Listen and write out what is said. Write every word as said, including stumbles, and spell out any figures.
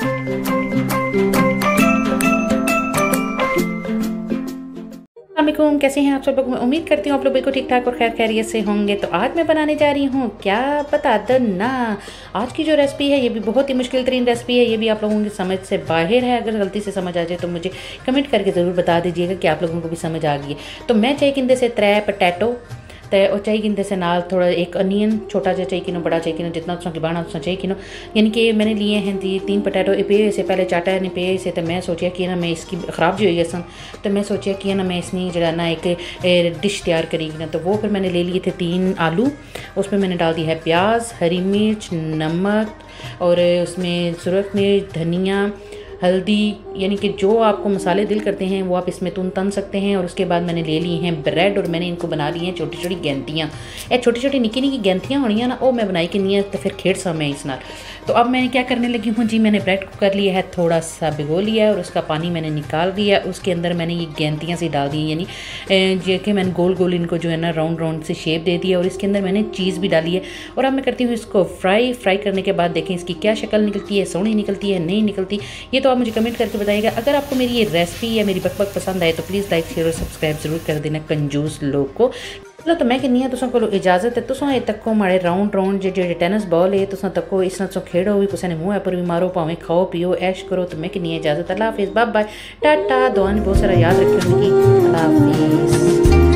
अस्सलामुअलैकुम, कैसे हैं आप सब लोग। मैं उम्मीद करती हूँ आप लोग बिल्कुल ठीक ठाक और खैर खैरियत से होंगे। तो आज मैं बनाने जा रही हूँ क्या पता दो ना। आज की जो रेसिपी है ये भी बहुत ही मुश्किल तरीन रेसिपी है। ये भी आप लोगों की समझ से बाहर है। अगर गलती से समझ आ जाए तो मुझे कमेंट करके ज़रूर बता दीजिएगा कि आप लोगों को भी समझ आ गई है। तो मैं चाहिए कि से त्रै पटैटो तो और चाहिए कि से नाल थोड़ा एक अनियन छोटा जहा चाहिए कि बड़ा चाहिए कि जितना तुम बाना तुम चाहिए कि यानी कि मैंने लिए हैं दी तीन पटैटो पे से पहले चाटा नहीं पे से। तो मैं सोचा कि ना मैं इसकी ख़राब जो हुई सन तो मैं सोचा कि ना मैं इसमें जरा ना एक डिश तैयार करेगी ना। तो वो फिर मैंने ले लिए थे तीन आलू। उसमें मैंने डाल दिया है प्याज, हरी मिर्च, नमक और उसमें सूरख मिर्च, धनिया, हल्दी, यानी कि जो आपको मसाले दिल करते हैं वो आप इसमें तुन तन सकते हैं। और उसके बाद मैंने ले ली हैं ब्रेड और मैंने इनको बना ली हैं छोटी छोटी गेंतियाँ। ये छोटी छोटी निकी निकी गेंतियाँ होनी ना वो मैं बनाई कि नहीं है तो फिर खेड़ सा मैं इस नाल। तो अब मैंने क्या करने लगी हूँ जी, मैंने ब्रेड को कर लिया है थोड़ा सा भिगो लिया और उसका पानी मैंने निकाल दिया। उसके अंदर मैंने ये गेंतियाँ सी डाल दी, यानी जो कि मैंने गोल गोल इनको जो है ना राउंड राउंड से शेप दे दिया। और इसके अंदर मैंने चीज़ भी डाली है। और अब मैं करती हूँ इसको फ्राई। फ्राई करने के बाद देखें इसकी क्या शक्ल निकलती है, सोनी निकलती है नहीं निकलती, ये तो आप मुझे कमेंट करके बताइएगा। अगर आपको मेरी ये रेसिपी या मेरी बकबक पसंद आए तो प्लीज़ लाइक शेयर और सब्सक्राइब जरूर कर देना कंजूस लोग को। चलो तो मैं कहनी तुम को इजाजत है। तुम ये तको माड़े राउंड राउंड जो जो टेनिस बॉल है तुम तको इस तरह खेड़ो भी किसी ने मुँह पर भी मारो, भावें खाओ पियो ऐश करो। तो मैं कहनी इजाजत। अल्लाह हाफिज़, बाय बाय, टाटा। दुआ ने बहुत सारा याद रखियो। अल्लाह हाफिज़।